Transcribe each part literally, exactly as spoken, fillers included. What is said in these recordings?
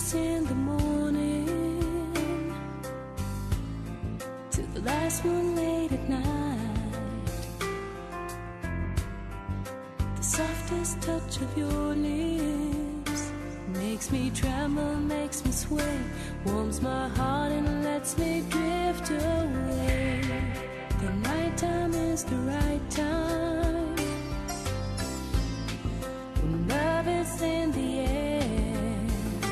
kiss in the morning to the last one late at night. The softest touch of your lips makes me tremble, makes me sway, warms my heart and lets me drift away. The nighttime is the right time when love is in the air.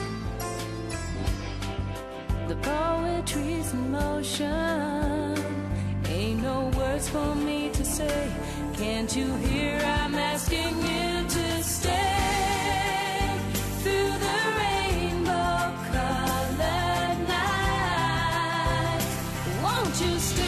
The poetry's in motion, ain't no words for me to say. Can't you hear I'm asking you to stay through the rainbow-colored night? Won't you stay?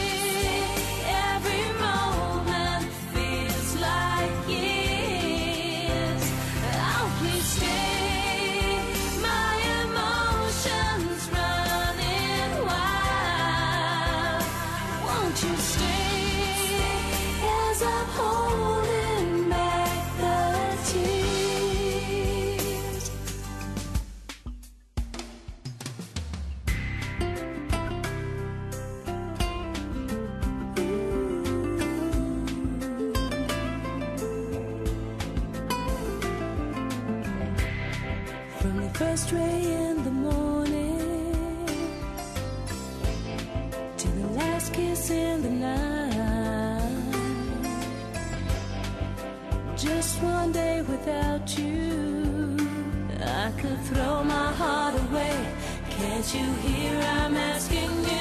Every moment feels like years. Oh, please stay. My emotions running wild. Won't you stay as I'm holding back the tears? From the first ray in the morning to the last kiss in the night, just one day without you, I could throw my heart away. Can't you hear I'm asking you